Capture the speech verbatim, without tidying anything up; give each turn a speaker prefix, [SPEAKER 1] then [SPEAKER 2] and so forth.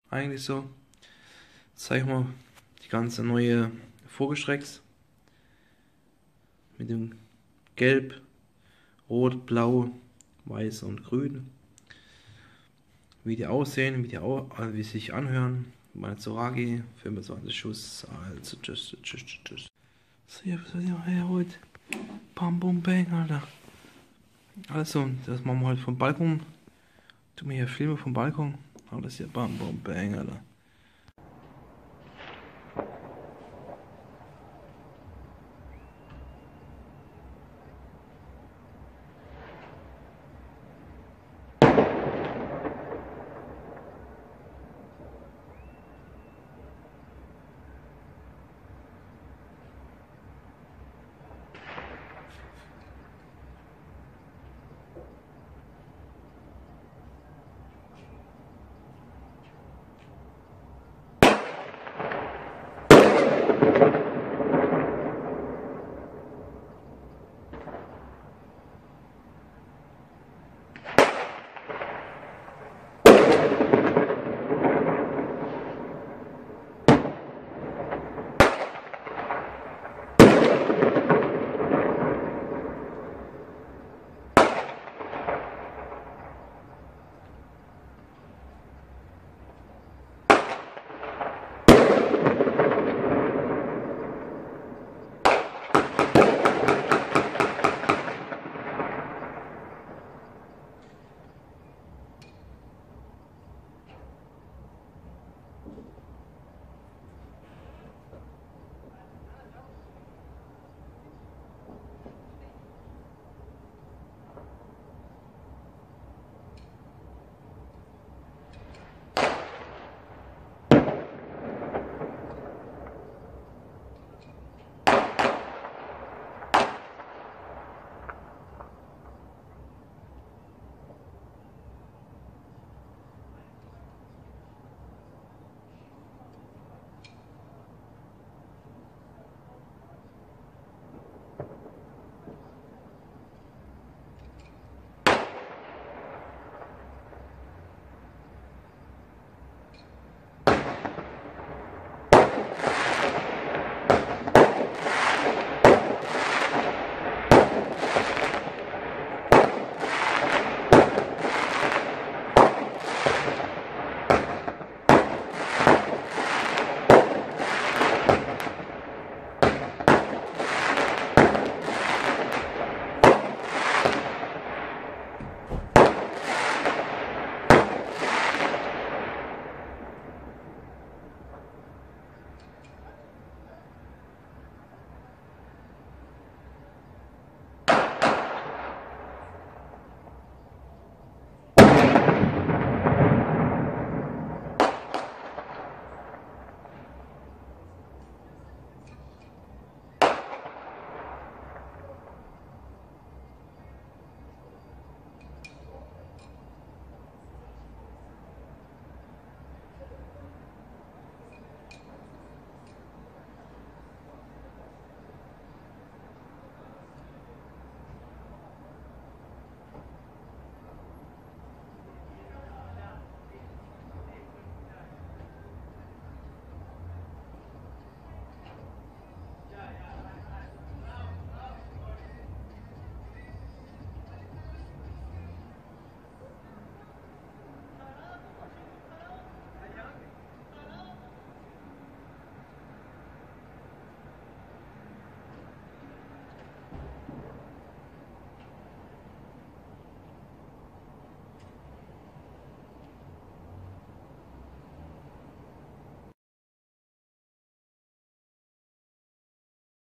[SPEAKER 1] eigentlich so. Zeig mal die ganze neue Vogelschrecks mit dem Gelb, Rot, Blau, Weiß und Grün. Wie die aussehen, wie die au äh, wie sie sich anhören. Meine Zoragi, fünfundzwanzig Schuss, also tschüss, tschüss, tschüss. So, ich hab das hergeholt. Bam, bum, bang, Alter. Also, das machen wir halt vom Balkon. Tu mir hier Filme vom Balkon. Alles hier, bam, bum, bang, Alter.